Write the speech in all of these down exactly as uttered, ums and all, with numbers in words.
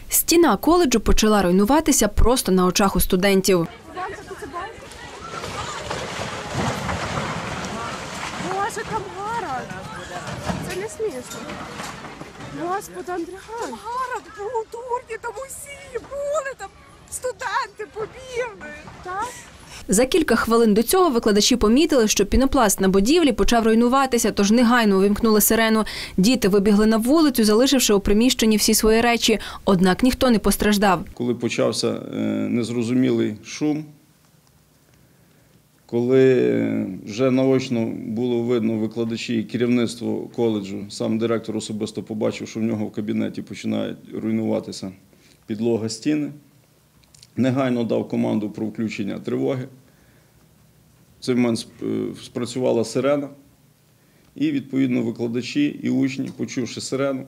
Стіна коледжу почала руйнуватися просто на очах у студентів. Боже, там гараж. Це не смішно. Господи, Андріан. Там гараж, був турні, там усі були, там студенти побігли. Так? За кілька хвилин до цього викладачі помітили, що пінопласт на будівлі почав руйнуватися, тож негайно увімкнули сирену. Діти вибігли на вулицю, залишивши у приміщенні всі свої речі. Однак ніхто не постраждав. Коли почався незрозумілий шум, коли вже наочно було видно викладачі і керівництво коледжу, сам директор особисто побачив, що в нього в кабінеті починають руйнуватися підлога, стіни, негайно дав команду про включення тривоги. В цей момент спрацювала сирена, і, відповідно, викладачі і учні, почувши сирену,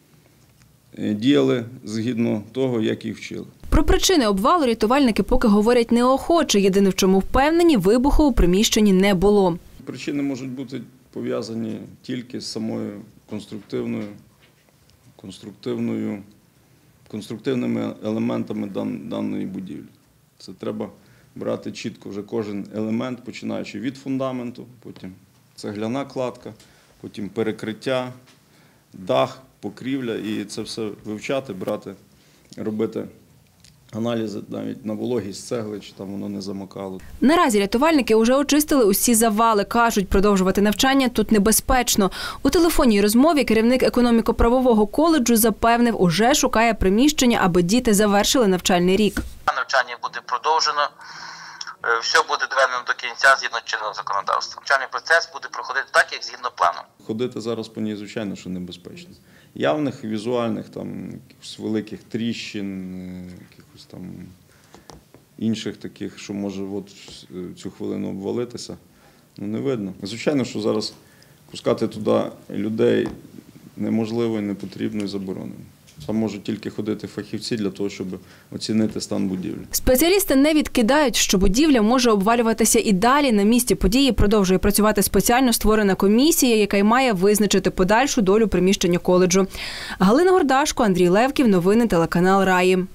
діяли згідно того, як їх вчили. Про причини обвалу рятувальники поки говорять неохоче. Єдине, в чому впевнені, вибуху у приміщенні не було. Причини можуть бути пов'язані тільки з самою конструктивною, конструктивною, конструктивними елементами даної будівлі. Це треба брати чітко вже кожен елемент, починаючи від фундаменту, потім цегляна кладка, потім перекриття, дах, покрівля, і це все вивчати, брати, робити аналізи навіть на вологість цегли, чи там воно не замокало. Наразі рятувальники вже очистили усі завали. Кажуть, продовжувати навчання тут небезпечно. У телефонній розмові керівник економіко-правового коледжу запевнив, уже шукає приміщення, аби діти завершили навчальний рік. Навчання буде продовжено, все буде доведено до кінця згідно чинного законодавства. Навчальний процес буде проходити так, як згідно плану. Ходити зараз по ній, звичайно, що небезпечно. Явних візуальних, там, якихось великих тріщин, якихось там інших таких, що може от цю хвилину обвалитися, ну, не видно. Звичайно, що зараз пускати туди людей неможливо, і не потрібно, і заборонено. Там можуть тільки ходити фахівці для того, щоб оцінити стан будівлі. Спеціалісти не відкидають, що будівля може обвалюватися і далі. На місці події продовжує працювати спеціально створена комісія, яка й має визначити подальшу долю приміщення коледжу. Галина Гордашко, Андрій Левків. Новини телеканал Раї.